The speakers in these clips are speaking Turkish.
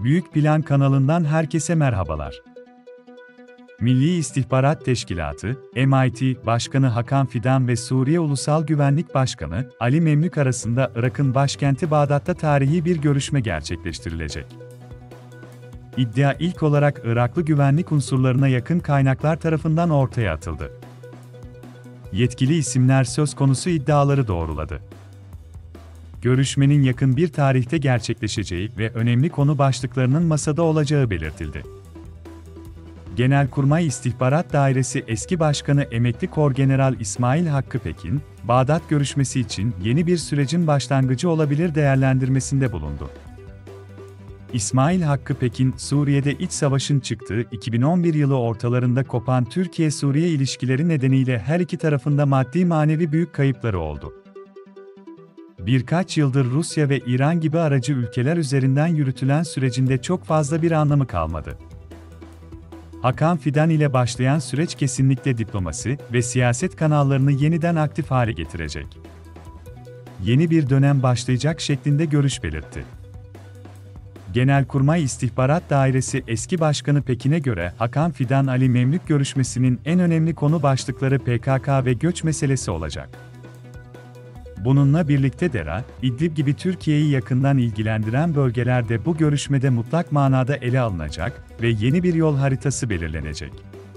Büyük Plan kanalından herkese merhabalar. Milli İstihbarat Teşkilatı, MIT Başkanı Hakan Fidan ve Suriye Ulusal Güvenlik Başkanı Ali Memlük arasında Irak'ın başkenti Bağdat'ta tarihi bir görüşme gerçekleştirilecek. İddia ilk olarak Iraklı güvenlik unsurlarına yakın kaynaklar tarafından ortaya atıldı. Yetkili isimler söz konusu iddiaları doğruladı. Görüşmenin yakın bir tarihte gerçekleşeceği ve önemli konu başlıklarının masada olacağı belirtildi. Genelkurmay İstihbarat Dairesi eski başkanı Emekli Korgeneral İsmail Hakkı Pekin, Bağdat görüşmesi için yeni bir sürecin başlangıcı olabilir değerlendirmesinde bulundu. İsmail Hakkı Pekin, Suriye'de iç savaşın çıktığı 2011 yılı ortalarında kopan Türkiye-Suriye ilişkileri nedeniyle her iki tarafında maddi manevi büyük kayıpları oldu. Birkaç yıldır Rusya ve İran gibi aracı ülkeler üzerinden yürütülen sürecinde çok fazla bir anlamı kalmadı. Hakan Fidan ile başlayan süreç kesinlikle diplomasi ve siyaset kanallarını yeniden aktif hale getirecek. Yeni bir dönem başlayacak şeklinde görüş belirtti. Genelkurmay İstihbarat Dairesi eski başkanı Pekin'e göre Hakan Fidan-Ali Memlük görüşmesinin en önemli konu başlıkları PKK ve göç meselesi olacak. Bununla birlikte Dera, İdlib gibi Türkiye'yi yakından ilgilendiren bölgelerde bu görüşmede mutlak manada ele alınacak ve yeni bir yol haritası belirlenecek.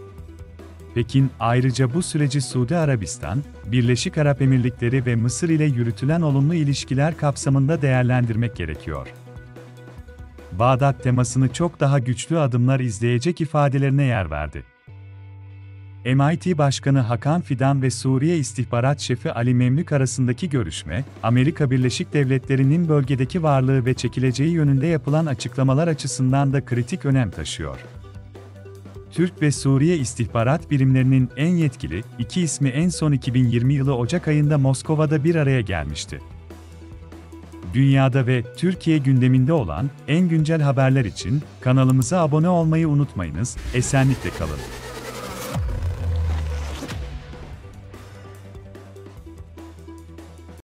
Pekin, ayrıca bu süreci Suudi Arabistan, Birleşik Arap Emirlikleri ve Mısır ile yürütülen olumlu ilişkiler kapsamında değerlendirmek gerekiyor. Bağdat temasını çok daha güçlü adımlar izleyecek ifadelerine yer verdi. MIT Başkanı Hakan Fidan ve Suriye İstihbarat Şefi Ali Memlük arasındaki görüşme, Amerika Birleşik Devletleri'nin bölgedeki varlığı ve çekileceği yönünde yapılan açıklamalar açısından da kritik önem taşıyor. Türk ve Suriye istihbarat birimlerinin en yetkili iki ismi en son 2020 yılı Ocak ayında Moskova'da bir araya gelmişti. Dünyada ve Türkiye gündeminde olan en güncel haberler için kanalımıza abone olmayı unutmayınız, esenlikle kalın.